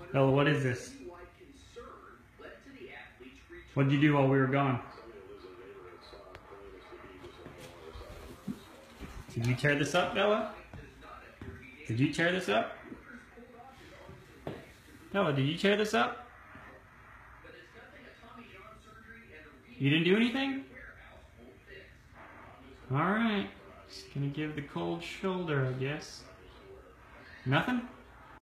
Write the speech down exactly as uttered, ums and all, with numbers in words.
Bella, what is this? What did you do while we were gone? Did you tear this up, Bella? Did you tear this up? Bella, did you tear this up? You didn't do anything? Alright. Just gonna give the cold shoulder, I guess. Nothing?